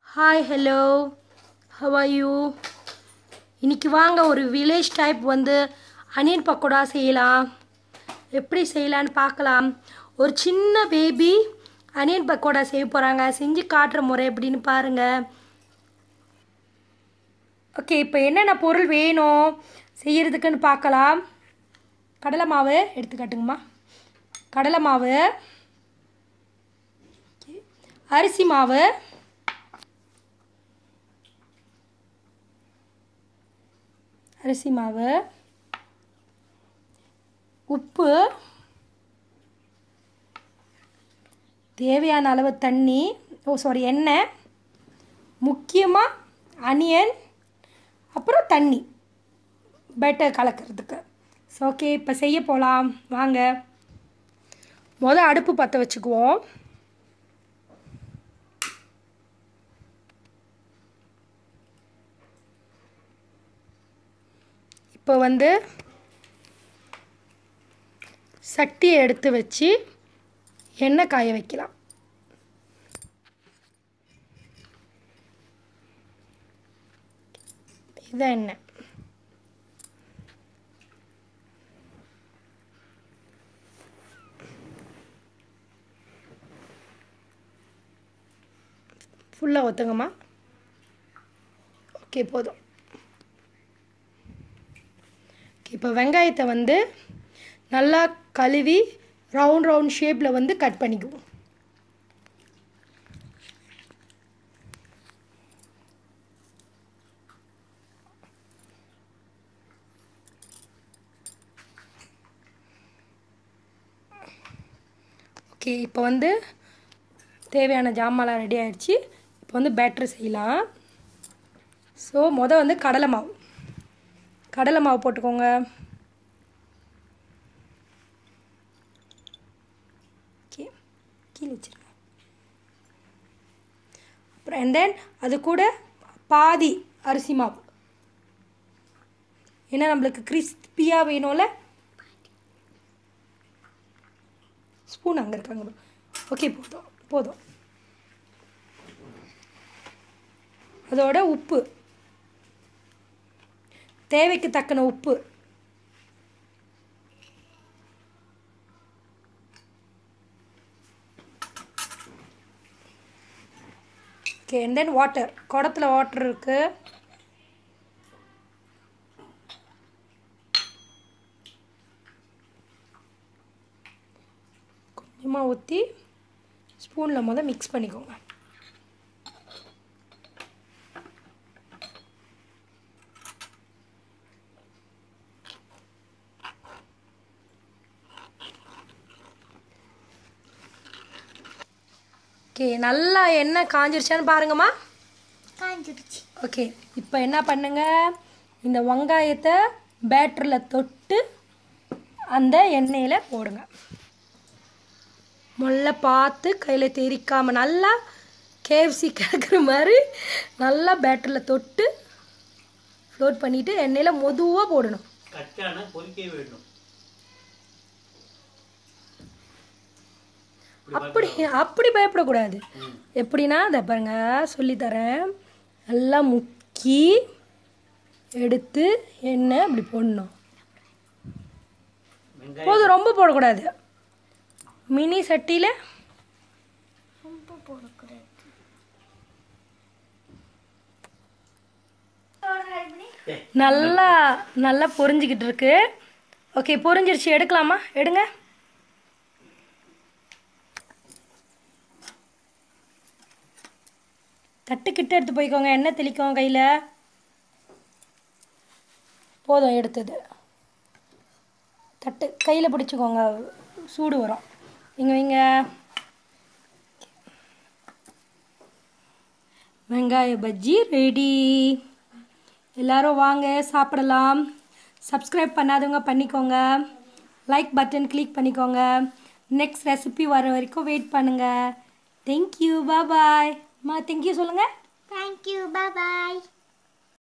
Hi hello how are you? இன்றைக்கி வாங்க ஒரு வில்லேஜ் டைப் அனியன் பக்கோடா செய்யலாம். எப்படி செய்யலான்னு பார்க்கலாம். ஒரு சின்ன பேபி அனியன் பக்கோடா செய்ய போகிறாங்க. செஞ்சு காட்டுற முறை எப்படின்னு பாருங்கள். ஓகே, இப்போ என்னென்ன பொருள் வேணும் செய்கிறதுக்குன்னு பார்க்கலாம். கடலை மாவு எடுத்துக்காட்டுங்கம்மா. கடலை மாவு, அரிசி மாவு, உப்பு, தேவையான அளவு தண்ணி, எண்ணெய், முக்கியமாக அனியன், அப்புறம் தண்ணி பேட்டர் கலக்கிறதுக்கு. ஓகே, இப்போ செய்ய போகலாம் வாங்க. அடுப்பு பற்ற வச்சுக்குவோம். இப்போ சட்டியை எடுத்து வச்சு எண்ணெய் காய வைக்கலாம். இதுதான் எண்ணெய். ஃபுல்லாக ஊற்றுங்கம்மா. ஓகே, போதும். இப்போ வெங்காயத்தை நல்லா கழுவி ரவுண்ட் ஷேப்பில் கட் பண்ணிக்குவோம். ஓகே, இப்போ தேவையான ஜாமான்லாம் ரெடி ஆகிடுச்சு. இப்போ பேட்டர் செய்யலாம். ஸோ கடலை மாவு போட்டுக்கோங்க. கீழே வச்சுருங்க. அப்புறம் தென் அது கூட பாதி அரிசி மாவு. ஏன்னா நம்மளுக்கு கிறிஸ்பியாக வேணும்ல. ஸ்பூன் அங்கே இருக்காங்க. ஓகே, போதும். அதோட உப்பு, தேவைக்கு தக்கன உப்பு. Okay, and then water. குடத்தில் வாட்டர் இருக்குது. கொஞ்சமாக ஊற்றி ஸ்பூனில் மிக்ஸ் பண்ணிக்கோங்க. ஓகே, நல்லா எண்ணெய் காஞ்சிருச்சான்னு பாருங்கம்மா. காஞ்சிருச்சு. ஓகே, இப்போ என்ன பண்ணுங்க, இந்த வெங்காயத்தை பேட்டரில் தொட்டு அந்த எண்ணெயில் போடுங்க. முதல்ல பார்த்து கையில் தெரிக்காமல் நல்லா கேஎஃப்சி கிடக்கிற மாதிரி நல்லா பேட்டரில் தொட்டு ஃப்ளோட் பண்ணிவிட்டு எண்ணெயில் மெதுவாக போடணும். அப்படி பயப்படக்கூடாது. எப்படின்னா அதை பாருங்க சொல்லித்தரேன். நல்லா முக்கி எடுத்து எண்ணெய் அப்படி போடணும். போதும், ரொம்ப போடக்கூடாது. மினி சட்டியில் நல்லா நல்லா பொரிஞ்சிக்கிட்டு இருக்கு. ஓகே, பொரிஞ்சிருச்சு. எடுக்கலாமா? எடுங்க. தட்டுக்கிட்ட எடுத்து போய்க்கோங்க. எண்ணெய் தெளிக்கோங்க கையில். போதும், எடுத்தது. தட்டு கையில் பிடிச்சிக்கோங்க, சூடு வரும். வைங்க. வெங்காய பஜ்ஜி ரெடி. எல்லோரும் வாங்க சாப்பிடலாம். சப்ஸ்கிரைப் பண்ணாதவங்க பண்ணிக்கோங்க. லைக் பட்டன் கிளிக் பண்ணிக்கோங்க. நெக்ஸ்ட் ரெசிபி வர வரைக்கும் வெயிட் பண்ணுங்கள். Thank you, bye. அம்மா தேங்க்யூ சொல்லுங்கள். தேங்க்யூ, பாய்.